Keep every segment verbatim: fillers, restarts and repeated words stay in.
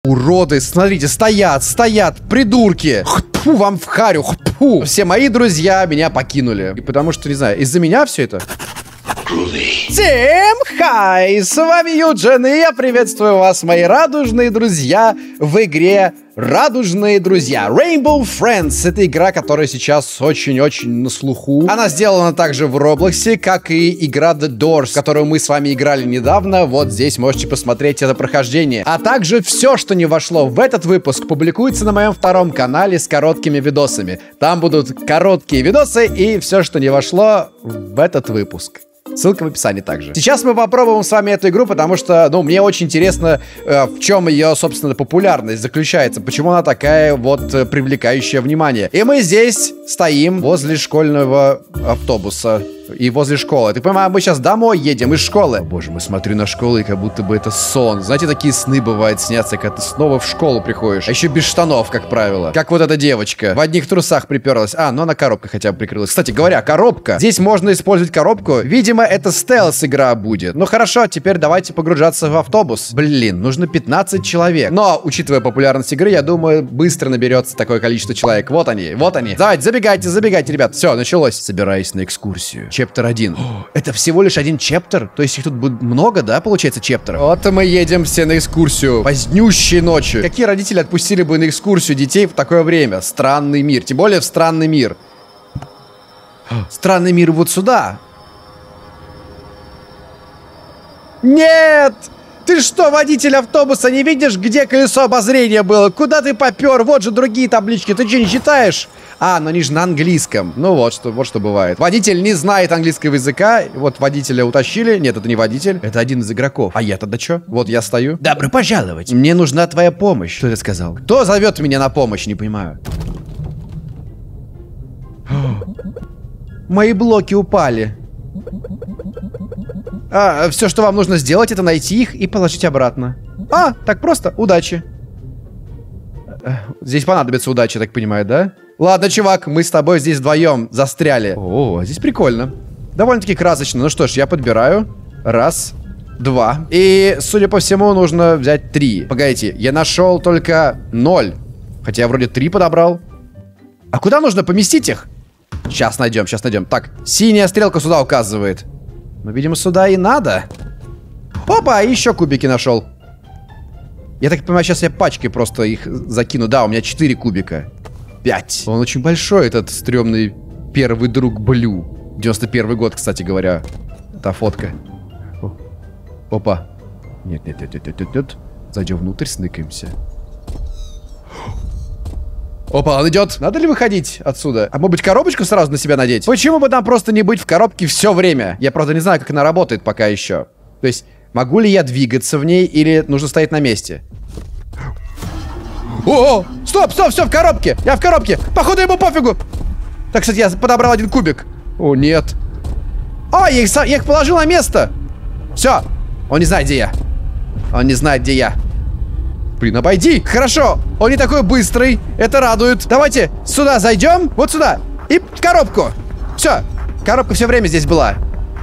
Уроды, смотрите, стоят, стоят, придурки. Фу, вам в харю, фу. Все мои друзья меня покинули. И потому что, не знаю, из-за меня все это... Всем хай! С вами Юджин, и я приветствую вас, мои радужные друзья, в игре Радужные друзья. Rainbow Friends — это игра, которая сейчас очень-очень на слуху. Она сделана также в Роблоксе, как и игра The Doors, которую мы с вами играли недавно. Вот здесь можете посмотреть это прохождение. А также все, что не вошло в этот выпуск, публикуется на моем втором канале с короткими видосами. Там будут короткие видосы и все, что не вошло в этот выпуск. Ссылка в описании также. Сейчас мы попробуем с вами эту игру, потому что, ну, мне очень интересно, э, в чем ее, собственно, популярность заключается. Почему она такая вот э, привлекающая внимание. И мы здесь стоим возле школьного автобуса. И возле школы. Ты понимаешь, мы сейчас домой едем из школы. О, боже мой, смотрю на школу, и как будто бы это сон. Знаете, такие сны бывают снятся, когда ты снова в школу приходишь. А еще без штанов, как правило. Как вот эта девочка. В одних трусах приперлась. А, ну она коробка хотя бы прикрылась. Кстати говоря, коробка. Здесь можно использовать коробку. Видимо, это стелс-игра будет. Ну хорошо, теперь давайте погружаться в автобус. Блин, нужно пятнадцать человек. Но, учитывая популярность игры, я думаю, быстро наберется такое количество человек. Вот они, вот они. Давайте, забегайте, забегайте, ребят. Все, началось. Собираюсь на экскурсию. Чептер один. О, это всего лишь один чептер? То есть их тут будет много, да, получается, чептеров? Вот мы едем все на экскурсию. Позднющей ночью. Какие родители отпустили бы на экскурсию детей в такое время? Странный мир. Тем более в странный мир. Странный мир вот сюда. Нет! Ты что, водитель автобуса, не видишь, где колесо обозрения было? Куда ты попер? Вот же другие таблички. Ты что, не читаешь? А, но они же на английском. Ну вот что, вот что бывает. Водитель не знает английского языка. Вот водителя утащили. Нет, это не водитель. Это один из игроков. А я тогда что? Вот я стою. Добро пожаловать. Мне нужна твоя помощь. Что ты сказал? Кто зовет меня на помощь? Не понимаю. Мои блоки упали. А, все, что вам нужно сделать, это найти их и положить обратно. А, так просто. Удачи. Здесь понадобится удача, я так понимаю, да? Ладно, чувак, мы с тобой здесь вдвоем застряли. О, здесь прикольно. Довольно-таки красочно. Ну что ж, я подбираю. Раз, два. И, судя по всему, нужно взять три. Погодите, я нашел только ноль. Хотя я вроде три подобрал. А куда нужно поместить их? Сейчас найдем, сейчас найдем. Так, синяя стрелка сюда указывает. Ну, видимо, сюда и надо. Опа, еще кубики нашел. Я так понимаю, сейчас я пачкой просто их закину. Да, у меня четыре кубика. пять. Он очень большой, этот стрёмный первый друг Блю. девяносто первый год, кстати говоря. Та фотка. О. Опа. Нет, нет, нет, нет, нет, нет, нет. Зайдем внутрь, сныкаемся. Опа, он идет. Надо ли выходить отсюда? А может быть, коробочку сразу на себя надеть? Почему бы нам просто не быть в коробке все время? Я, правда, не знаю, как она работает пока еще. То есть, могу ли я двигаться в ней или нужно стоять на месте? О, стоп, стоп, все в коробке. Я в коробке. Походу ему пофигу. Так, кстати, я подобрал один кубик. О, нет. А, я их, я их положил на место. Все. Он не знает, где я. Он не знает, где я. Блин, обойди. Хорошо. Он не такой быстрый. Это радует. Давайте сюда зайдем. Вот сюда. И в коробку. Все. Коробка все время здесь была.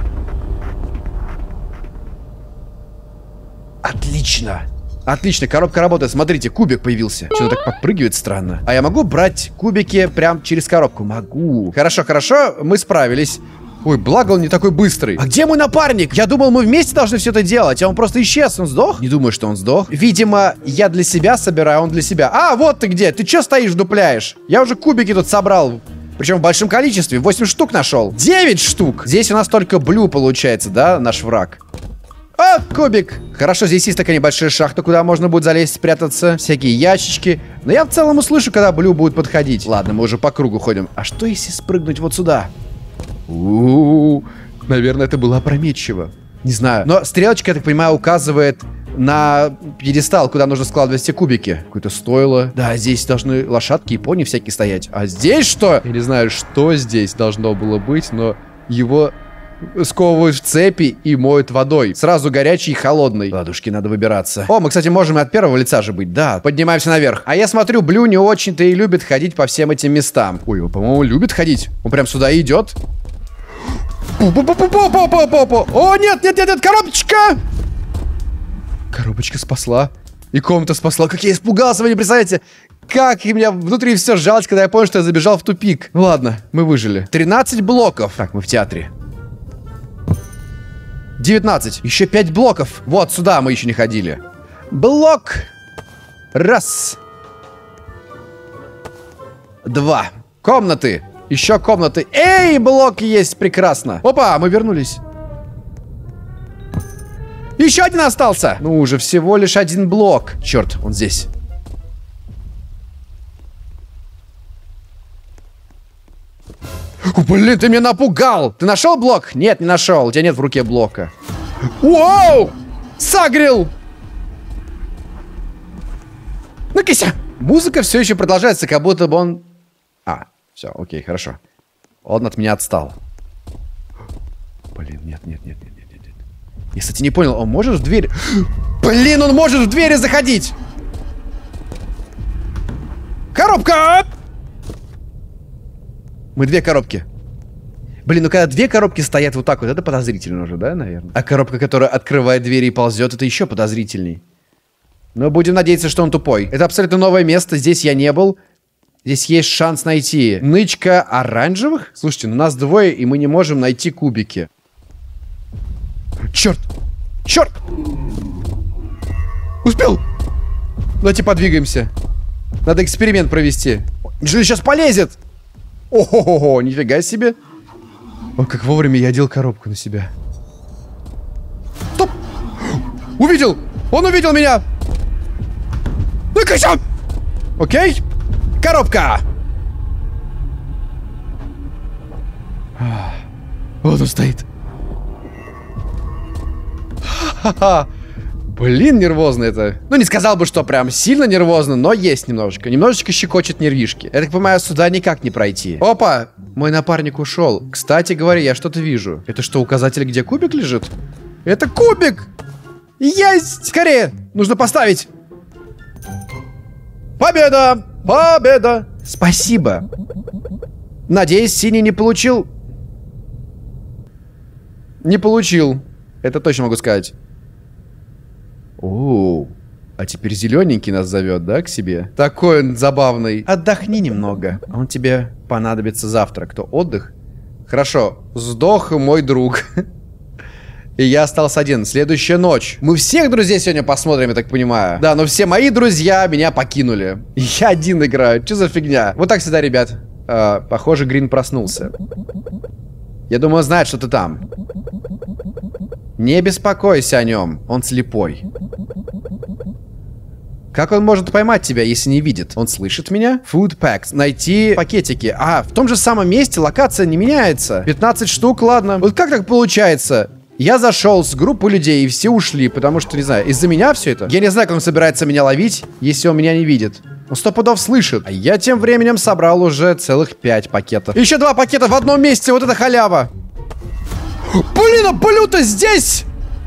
Отлично. Отлично, коробка работает. Смотрите, кубик появился. Что-то так подпрыгивает странно. А я могу брать кубики прям через коробку? Могу. Хорошо, хорошо, мы справились. Ой, благо он не такой быстрый. А где мой напарник? Я думал, мы вместе должны все это делать, а он просто исчез. Он сдох? Не думаю, что он сдох. Видимо, я для себя собираю, он для себя. А, вот ты где. Ты че стоишь, дупляешь? Я уже кубики тут собрал. Причем в большом количестве. восемь штук нашел. девять штук. Здесь у нас только Блю получается, да, наш враг. О, кубик. Хорошо, здесь есть такая небольшая шахта, куда можно будет залезть, спрятаться. Всякие ящички. Но я в целом услышу, когда Блю будет подходить. Ладно, мы уже по кругу ходим. А что если спрыгнуть вот сюда? У-у-у. Наверное, это было опрометчиво. Не знаю. Но стрелочка, я так понимаю, указывает на пьедестал, куда нужно складывать все кубики. Какое-то стойло. Да, здесь должны лошадки и пони всякие стоять. А здесь что? Я не знаю, что здесь должно было быть, но его сковывают в цепи и моют водой. Сразу горячий и холодный. Ладушки, надо выбираться. О, мы, кстати, можем и от первого лица же быть. Да, поднимаемся наверх. А я смотрю, Блю не очень-то и любит ходить по всем этим местам. Ой, он, по-моему, любит ходить. Он прям сюда и идет. О, нет, нет, нет, нет, коробочка! Коробочка спасла. И комната спасла. Как я испугался, вы не представляете. Как и меня внутри все сжалось, когда я понял, что я забежал в тупик. Ну ладно, мы выжили. тринадцать блоков. Так, мы в театре. девятнадцать. Еще пять блоков. Вот сюда мы еще не ходили. Блок. Раз. Два. Комнаты. Еще комнаты. Эй, блок есть. Прекрасно. Опа, мы вернулись. Еще один остался. Ну уже всего лишь один блок. Черт, он здесь. О, блин, ты меня напугал. Ты нашел блок? Нет, не нашел. У тебя нет в руке блока. Вау! Сагрил! Ну-кися! Музыка все еще продолжается, как будто бы он... А, все, окей, хорошо. Он от меня отстал. Блин, нет, нет, нет, нет, нет, нет. Я, кстати, не понял, он может в дверь... Блин, он может в двери заходить! Коробка! Мы две коробки. Блин, ну когда две коробки стоят вот так вот, это подозрительно уже, да, наверное? А коробка, которая открывает двери и ползет, это еще подозрительней. Но будем надеяться, что он тупой. Это абсолютно новое место, здесь я не был. Здесь есть шанс найти нычка оранжевых. Слушайте, ну нас двое, и мы не можем найти кубики. Черт! Черт! Успел! Давайте подвигаемся. Надо эксперимент провести. Неужели сейчас полезет? О-хо-хо-хо, нифига себе. О, как вовремя я одел коробку на себя. Стоп! Увидел! Он увидел меня! Ну-ка, окей. Коробка! Вот он стоит. Ха-ха. Блин, нервозно это. Ну, не сказал бы, что прям сильно нервозно, но есть немножечко. Немножечко щекочет нервишки. Я так понимаю, сюда никак не пройти. Опа! Мой напарник ушел. Кстати говоря, я что-то вижу. Это что, указатель, где кубик лежит? Это кубик! Есть! Скорее! Нужно поставить! Победа! Победа! Спасибо. Надеюсь, синий не получил. Не получил. Это точно могу сказать. О, а теперь зелененький нас зовет, да, к себе? Такой он забавный. Отдохни немного. Он тебе понадобится завтра. Кто? Отдых? Хорошо. Сдох мой друг. И я остался один. Следующая ночь. Мы всех друзей сегодня посмотрим, я так понимаю. Да, но все мои друзья меня покинули. Я один играю. Что за фигня? Вот так всегда, ребят. А, похоже, Грин проснулся. Я думаю, он знает, что ты там. Не беспокойся о нем. Он слепой. Как он может поймать тебя, если не видит? Он слышит меня? Food packs. Найти пакетики. А, в том же самом месте локация не меняется. пятнадцать штук, ладно. Вот как так получается? Я зашел с группы людей, и все ушли, потому что, не знаю, из-за меня все это. Я не знаю, как он собирается меня ловить, если он меня не видит. Он сто пудов слышит. А я тем временем собрал уже целых пять пакетов. Еще два пакета в одном месте, вот это халява. Блин, а Блю-то здесь!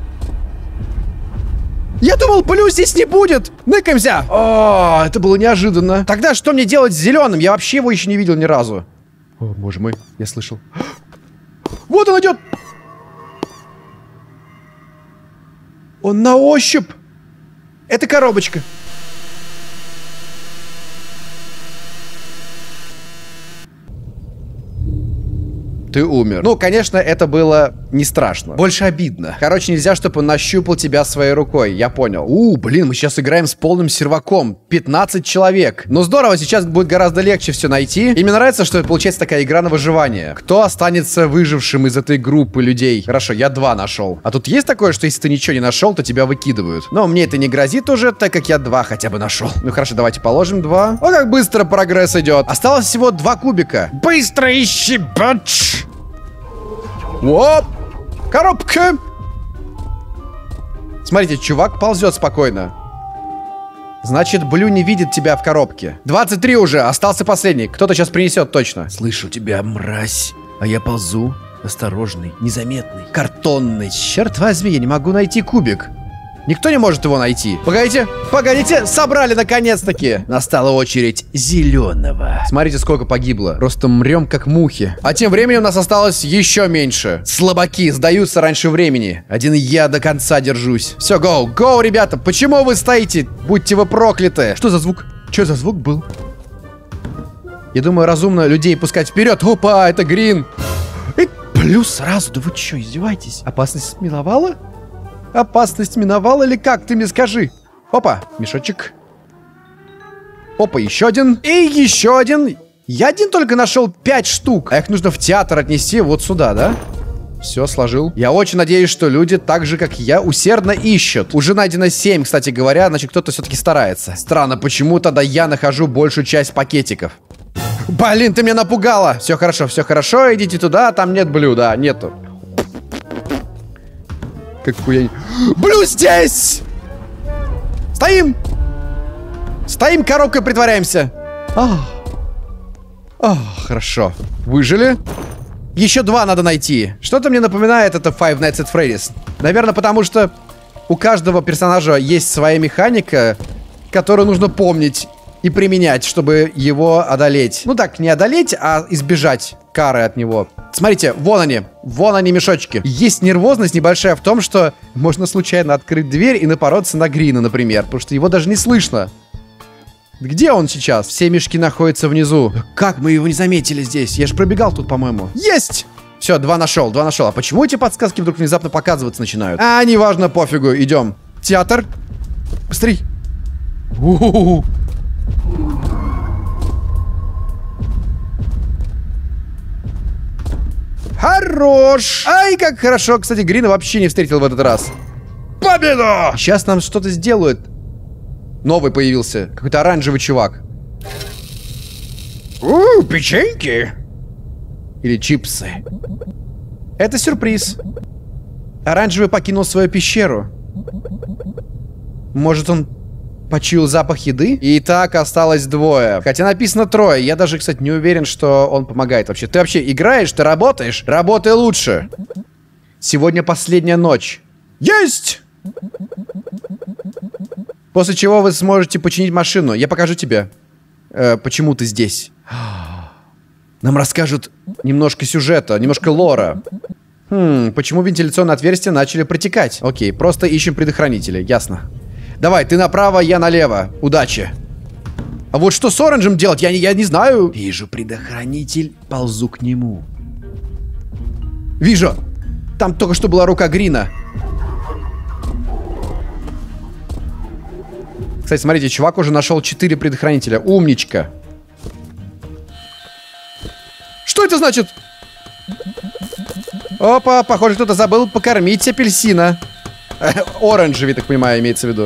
Я думал, Блю здесь не будет. Ныкаемся. О, это было неожиданно. Тогда что мне делать с зеленым? Я вообще его еще не видел ни разу. О, боже мой, я слышал. Вот он идет. Он на ощупь. Это коробочка. Ты умер. Ну, конечно, это было не страшно. Больше обидно. Короче, нельзя, чтобы он нащупал тебя своей рукой. Я понял. У, блин, мы сейчас играем с полным серваком. пятнадцать человек. Ну, здорово, сейчас будет гораздо легче все найти. И мне нравится, что это получается такая игра на выживание. Кто останется выжившим из этой группы людей? Хорошо, я два нашел. А тут есть такое, что если ты ничего не нашел, то тебя выкидывают. Но мне это не грозит уже, так как я два хотя бы нашел. Ну, хорошо, давайте положим два. О, как быстро прогресс идет. Осталось всего два кубика. Быстро ищи, бач! Оп! Коробка! Смотрите, чувак ползет спокойно. Значит, Блю не видит тебя в коробке. двадцать три уже, остался последний. Кто-то сейчас принесет точно. Слышу тебя, мразь. А я ползу. Осторожный, незаметный, картонный. Черт возьми, я не могу найти кубик. Никто не может его найти. Погодите, погодите, собрали наконец-таки. Настала очередь зеленого. Смотрите, сколько погибло. Просто мрем как мухи. А тем временем у нас осталось еще меньше. Слабаки сдаются раньше времени. Один я до конца держусь. Все, гоу, гоу, ребята. Почему вы стоите? Будьте вы прокляты. Что за звук? Что за звук был? Я думаю, разумно людей пускать вперед. Опа, это Грин. И плюс сразу. Да вы что, издеваетесь? Опасность миновала? Опасность миновала или как? Ты мне скажи. Опа, мешочек. Опа, еще один. И еще один. Я один только нашел пять штук. А их нужно в театр отнести вот сюда, да? Все, сложил. Я очень надеюсь, что люди, так же, как я, усердно ищут. Уже найдено семь, кстати говоря. Значит, кто-то все-таки старается. Странно, почему тогда я нахожу большую часть пакетиков? Блин, ты меня напугала. Все хорошо, все хорошо. Идите туда, там нет блюда. Нету. Какой я... Блю здесь! Стоим! Стоим, коробкой притворяемся. Ах. Ах, хорошо. Выжили. Еще два надо найти. Что-то мне напоминает это Five Nights at Freddy's. Наверное, потому что у каждого персонажа есть своя механика, которую нужно помнить и применять, чтобы его одолеть. Ну так, не одолеть, а избежать кары от него. Смотрите, вон они. Вон они, мешочки. Есть нервозность небольшая в том, что можно случайно открыть дверь и напороться на Грина, например. Потому что его даже не слышно. Где он сейчас? Все мешки находятся внизу. Как мы его не заметили здесь? Я же пробегал тут, по-моему. Есть! Все, два нашел, два нашел. А почему эти подсказки вдруг внезапно показываться начинают? А, неважно, пофигу, идем. Театр. Быстрей. У-ху-ху. Хорош! Ай, как хорошо. Кстати, Грина вообще не встретил в этот раз. Победа! Сейчас нам что-то сделают. Новый появился. Какой-то оранжевый чувак. У, печеньки. Или чипсы. Это сюрприз. Оранжевый покинул свою пещеру. Может, он почуял запах еды? И так осталось двое. Хотя написано трое. Я даже, кстати, не уверен, что он помогает вообще. Ты вообще играешь? Ты работаешь? Работай лучше. Сегодня последняя ночь. Есть! После чего вы сможете починить машину. Я покажу тебе, э, почему ты здесь. Нам расскажут немножко сюжета, немножко лора. Хм, почему вентиляционные отверстия начали протекать? Окей, просто ищем предохранители, ясно. Давай, ты направо, я налево. Удачи. А вот что с оранжем делать, я не, я не знаю. Вижу предохранитель, ползу к нему. Вижу. Там только что была рука Грина. Кстати, смотрите, чувак уже нашел четыре предохранителя. Умничка. Что это значит? Опа, похоже, кто-то забыл покормить апельсина. Оранжевый, так понимаю, имеется в виду.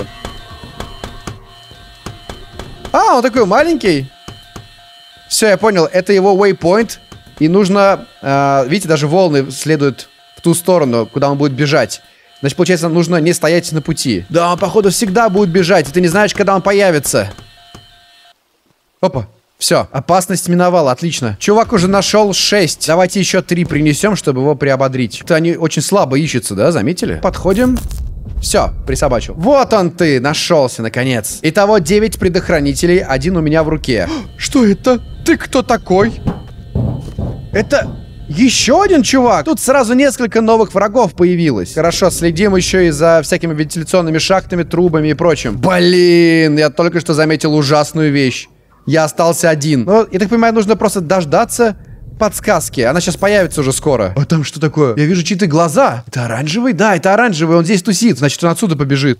А, он такой маленький. Все, я понял. Это его waypoint. И нужно... Э, видите, даже волны следуют в ту сторону, куда он будет бежать. Значит, получается, нужно не стоять на пути. Да, он, походу, всегда будет бежать, и ты не знаешь, когда он появится. Опа. Все, опасность миновала, отлично. Чувак уже нашел шесть. Давайте еще три принесем, чтобы его приободрить. Это они очень слабо ищутся, да, заметили? Подходим. Все, присобачил. Вот он ты, нашелся, наконец. Итого девять предохранителей, один у меня в руке. Что это? Ты кто такой? Это... Еще один чувак? Тут сразу несколько новых врагов появилось. Хорошо, следим еще и за всякими вентиляционными шахтами, трубами и прочим. Блин, я только что заметил ужасную вещь. Я остался один. Ну, я так понимаю, нужно просто дождаться подсказки. Она сейчас появится уже скоро. А там что такое? Я вижу чьи-то глаза. Это оранжевый? Да, это оранжевый. Он здесь тусит. Значит, он отсюда побежит.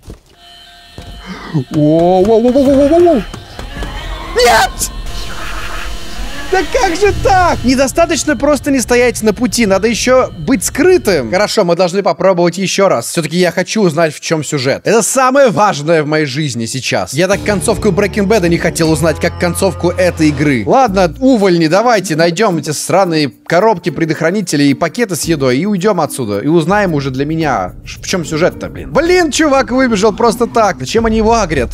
Воу-воу-воу-воу-воу-воу-воу. Нет! Да как же так? Недостаточно просто не стоять на пути, надо еще быть скрытым. Хорошо, мы должны попробовать еще раз. Все-таки я хочу узнать, в чем сюжет. Это самое важное в моей жизни сейчас. Я так концовку Breaking Bad не хотел узнать, как концовку этой игры. Ладно, увольни, давайте найдем эти сраные коробки, предохранители и пакеты с едой и уйдем отсюда. И узнаем уже для меня, в чем сюжет-то, блин. Блин, чувак выбежал просто так. Зачем они его агрят?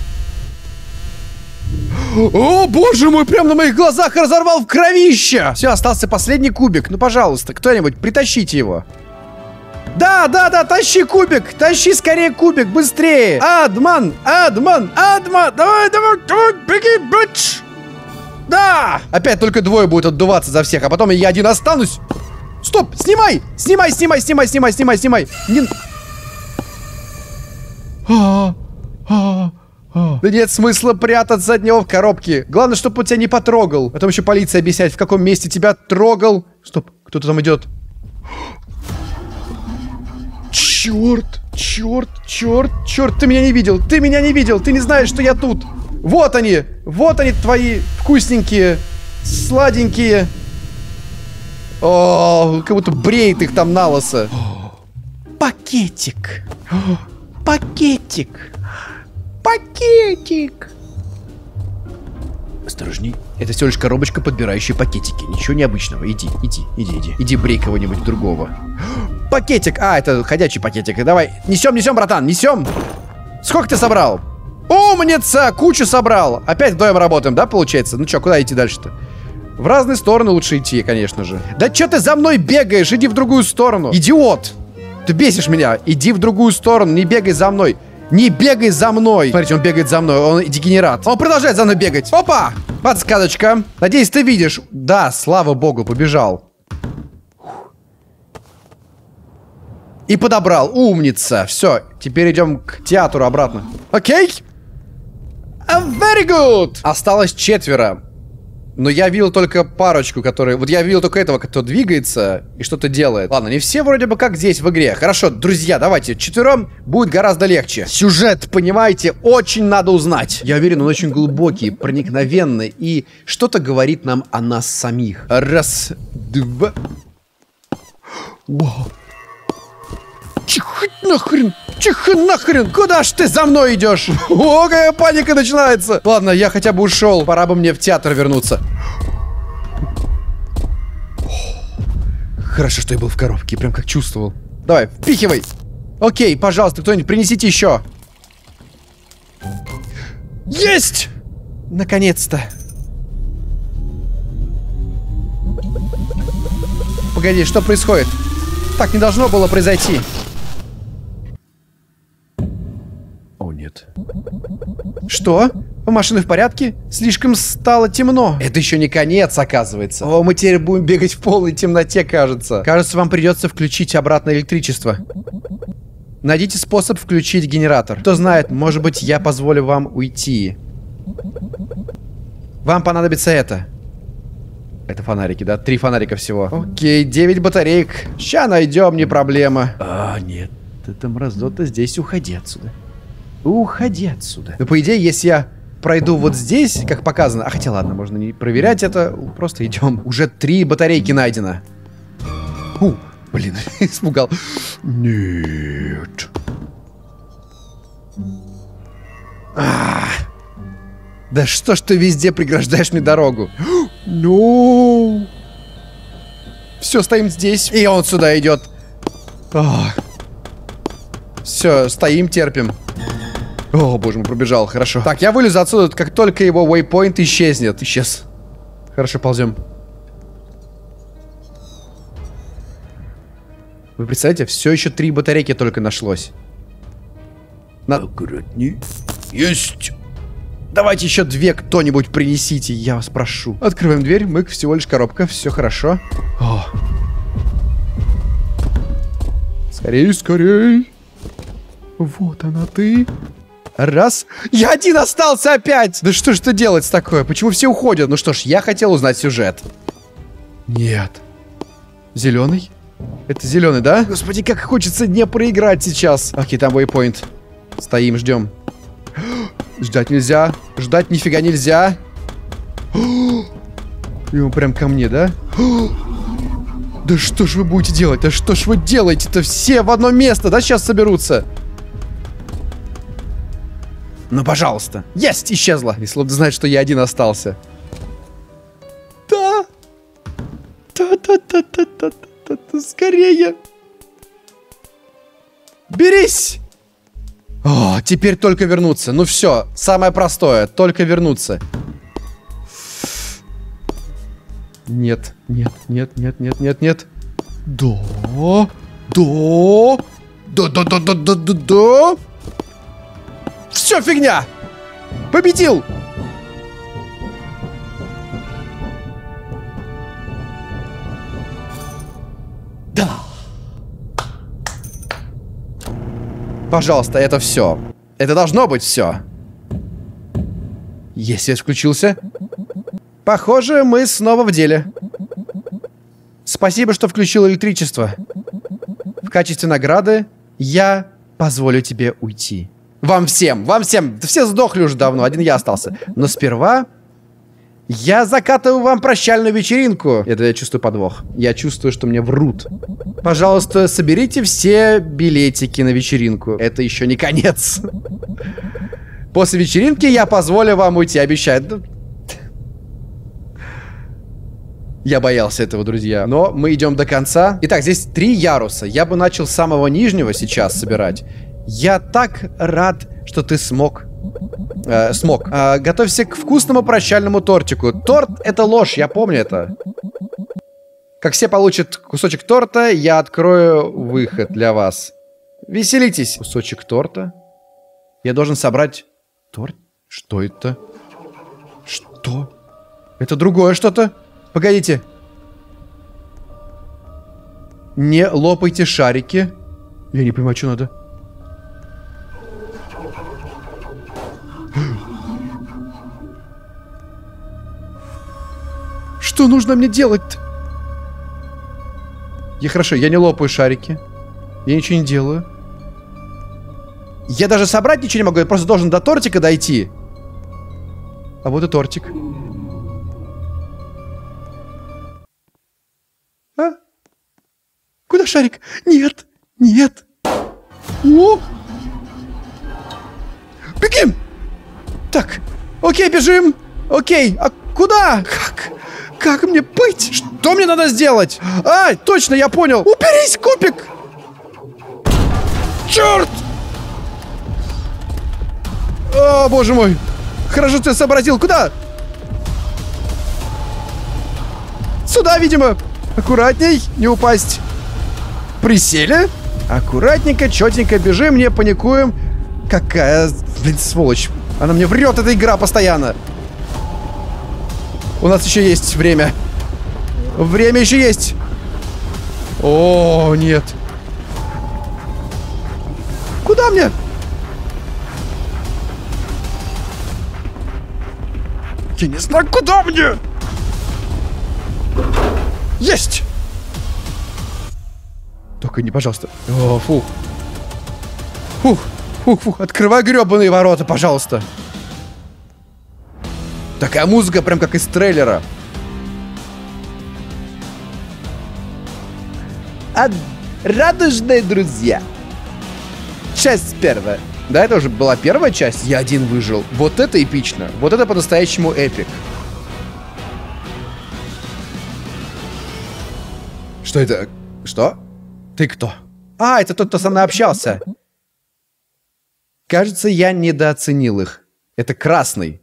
О, боже мой, прям на моих глазах разорвал в кровище. Все, остался последний кубик. Ну, пожалуйста, кто-нибудь, притащите его. Да, да, да, тащи кубик. Тащи скорее кубик, быстрее. Адман, Адман, Адман. Давай, давай, давай, беги, бич. Да. Опять только двое будут отдуваться за всех, а потом я один останусь. Стоп, снимай, снимай, снимай, снимай, снимай, снимай, снимай. Не... А, а, а. Да нет смысла прятаться от него в коробке. Главное, чтобы он тебя не потрогал. Потом еще полиция объясняет, в каком месте тебя трогал. Стоп, кто-то там идет. Черт, черт, черт, черт, ты меня не видел, ты меня не видел, ты не знаешь, что я тут. Вот они, вот они твои вкусненькие, сладенькие. О, как будто бреет их там на лысо. Пакетик. Пакетик. Пакетик. Осторожней. Это всего лишь коробочка, подбирающая пакетики. Ничего необычного. Иди, иди, иди, иди. Иди брей кого-нибудь другого. Пакетик. А, это ходячий пакетик. Давай. Несем, несем, братан, несем. Сколько ты собрал? Умница! Кучу собрал. Опять вдвоем работаем, да, получается? Ну что, куда идти дальше-то? В разные стороны лучше идти, конечно же. Да что ты за мной бегаешь? Иди в другую сторону. Идиот! Ты бесишь меня. Иди в другую сторону, не бегай за мной. Не бегай за мной. Смотрите, он бегает за мной, он дегенерат. Он продолжает за мной бегать. Опа! Подсказочка. Надеюсь, ты видишь. Да, слава богу, побежал. И подобрал. Умница. Все, теперь идем к театру обратно. Окей? Very good. Осталось четверо. Но я видел только парочку, которые... Вот я видел только этого, кто двигается и что-то делает. Ладно, не все вроде бы как здесь в игре. Хорошо, друзья, давайте. Четвером будет гораздо легче. Сюжет, понимаете, очень надо узнать. Я уверен, он очень глубокий, проникновенный и что-то говорит нам о нас самих. Раз, два... Вау. Тихо нахрен! Тихо нахрен! Куда ж ты за мной идешь? О, какая паника начинается! Ладно, я хотя бы ушел. Пора бы мне в театр вернуться. Хорошо, что я был в коробке. Прям как чувствовал. Давай, впихивай! Окей, пожалуйста, кто-нибудь принесите еще. Есть! Наконец-то. Погоди, что происходит? Так не должно было произойти. О, нет. Что? Машины в порядке? Слишком стало темно. Это еще не конец, оказывается. О, мы теперь будем бегать в полной темноте, кажется. Кажется, вам придется включить обратно электричество. Найдите способ включить генератор. Кто знает, может быть, я позволю вам уйти. Вам понадобится это. Это фонарики, да? Три фонарика всего. Окей, девять батареек. Ща найдем, не проблема. А, нет. Это мразота здесь. Уходи отсюда. Уходи отсюда. Ну, по идее, если я пройду вот здесь, как показано... А хотя ладно, можно не проверять это. Просто идем. Уже три батарейки найдено. У, блин, испугал. Нет. А, да что ж ты везде преграждаешь мне дорогу? Ну. Все, стоим здесь. И он сюда идет. Все, стоим, терпим. О, боже мой, пробежал, хорошо. Так, я вылезу отсюда, как только его waypoint исчезнет. Исчез. Хорошо, ползем. Вы представляете, все еще три батарейки только нашлось. На... Аккуратней. Есть. Давайте еще две кто-нибудь принесите, я вас прошу. Открываем дверь, мы всего лишь коробка, все хорошо. О. Скорей, скорей. Вот она ты. Раз. Я один остался опять. Да что ж это делать такое? Почему все уходят? Ну что ж, я хотел узнать сюжет. Нет. Зеленый? Это зеленый, да? Господи, как хочется не проиграть сейчас. Окей, там waypoint. Стоим, ждем. Ждать нельзя. Ждать нифига нельзя. И он прям ко мне, да? Да что ж вы будете делать? Да что ж вы делаете-то? Все в одно место, да, сейчас соберутся? Ну, пожалуйста. Есть, исчезла. И словно знает, что я один остался. Да. Да-да-да-да-да-да-да. Скорее. Берись. О, теперь только вернуться. Ну все, самое простое. Только вернуться. Нет, нет, нет, нет, нет, нет, нет. Да. Да. Да-да-да-да-да-да. Все фигня. Победил. Да. Пожалуйста, это все. Это должно быть все. Есть, свет включился. Похоже, мы снова в деле. Спасибо, что включил электричество. В качестве награды я позволю тебе уйти. Вам всем, вам всем. Все сдохли уже давно, один я остался. Но сперва я закатываю вам прощальную вечеринку. Это я чувствую подвох. Я чувствую, что мне врут. Пожалуйста, соберите все билетики на вечеринку. Это еще не конец. После вечеринки я позволю вам уйти, обещаю. Я боялся этого, друзья. Но мы идем до конца. Итак, здесь три яруса. Я бы начал с самого нижнего сейчас собирать. Я так рад, что ты смог. Э, смог. Э, готовься к вкусному прощальному тортику. Торт — это ложь, я помню это. Как все получат кусочек торта, я открою выход для вас. Веселитесь. Кусочек торта. Я должен собрать торт? Что это? Что? Это другое что-то? Погодите. Не лопайте шарики. Я не понимаю, что надо. Что нужно мне делать-то? Я хорошо, я не лопаю шарики. Я ничего не делаю. Я даже собрать ничего не могу. Я просто должен до тортика дойти. А вот и тортик. А? Куда шарик? Нет, нет. О! Бегим! Так, окей, бежим. Окей, а куда? Как? Как мне быть? Что мне надо сделать? А, точно, я понял. Уберись, Кубик! Черт! О, боже мой. Хорошо, ты сообразил. Куда? Сюда, видимо. Аккуратней, не упасть. Присели. Аккуратненько, четенько бежим, не паникуем. Какая, блин, сволочь. Она мне врет, эта игра, постоянно. У нас еще есть время. Время еще есть. О, нет. Куда мне? Я не знаю, куда мне. Есть. Только не, пожалуйста. О, фух. Фух, фух, фух. Открывай гребаные ворота, пожалуйста. Такая музыка, прям как из трейлера. А, радужные друзья. Часть первая. Да, это уже была первая часть. Я один выжил. Вот это эпично. Вот это по-настоящему эпик. Что это? Что? Ты кто? А, это тот, кто со мной общался. Кажется, я недооценил их. Это красный.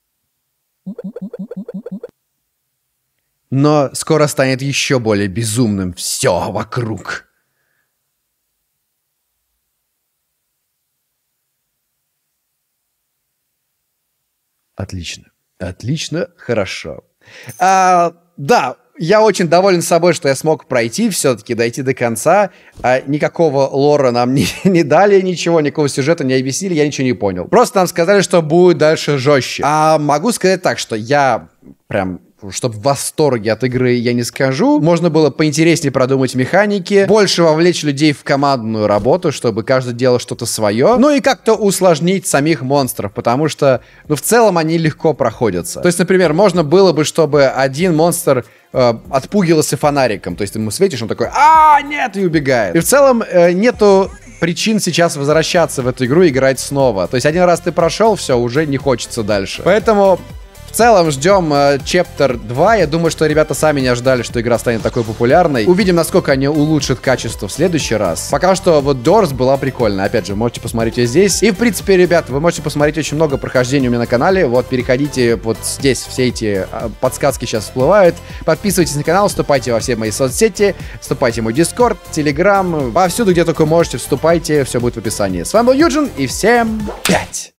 Но скоро станет еще более безумным все вокруг. Отлично. Отлично, хорошо. А, да, я очень доволен собой, что я смог пройти, все-таки дойти до конца. А никакого лора нам не, не дали, ничего, никакого сюжета не объяснили, я ничего не понял. Просто нам сказали, что будет дальше жестче. А могу сказать так, что я прям... Чтобы в восторге от игры я не скажу. Можно было поинтереснее продумать механики, больше вовлечь людей в командную работу, чтобы каждый делал что-то свое. Ну и как-то усложнить самих монстров, потому что, ну, в целом они легко проходятся. То есть, например, можно было бы, чтобы один монстр э, отпугивался фонариком. То есть, ты ему светишь, он такой: а, нет, и убегает. И в целом э, нету причин сейчас возвращаться в эту игру и играть снова. То есть, один раз ты прошел, все, уже не хочется дальше. Поэтому... В целом ждем э, Chapter два. Я думаю, что ребята сами не ожидали, что игра станет такой популярной. Увидим, насколько они улучшат качество в следующий раз. Пока что вот Doors была прикольная. Опять же, можете посмотреть ее здесь. И, в принципе, ребята, вы можете посмотреть очень много прохождений у меня на канале. Вот, переходите вот здесь, все эти э, подсказки сейчас всплывают. Подписывайтесь на канал, вступайте во все мои соцсети, вступайте в мой Discord, Telegram, повсюду, где только можете, вступайте, все будет в описании. С вами был Юджин, и всем пять!